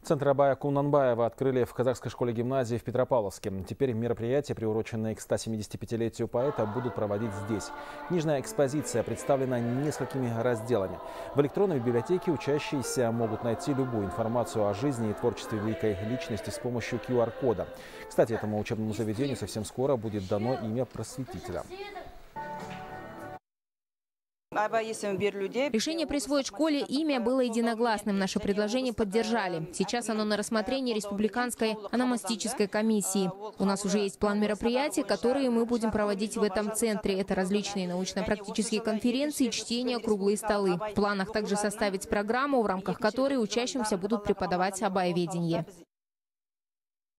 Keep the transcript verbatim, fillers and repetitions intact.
Центр Абая Кунанбаева открыли в казахской школе-гимназии в Петропавловске. Теперь мероприятия, приуроченные к стосемидесятипятилетию поэта, будут проводить здесь. Книжная экспозиция представлена несколькими разделами. В электронной библиотеке учащиеся могут найти любую информацию о жизни и творчестве великой личности с помощью ку ар кода. Кстати, этому учебному заведению совсем скоро будет дано имя просветителя. Решение присвоить школе имя было единогласным. Наше предложение поддержали. Сейчас оно на рассмотрении Республиканской ономастической комиссии. У нас уже есть план мероприятий, которые мы будем проводить в этом центре. Это различные научно-практические конференции, чтения, круглые столы. В планах также составить программу, в рамках которой учащимся будут преподавать абайведение.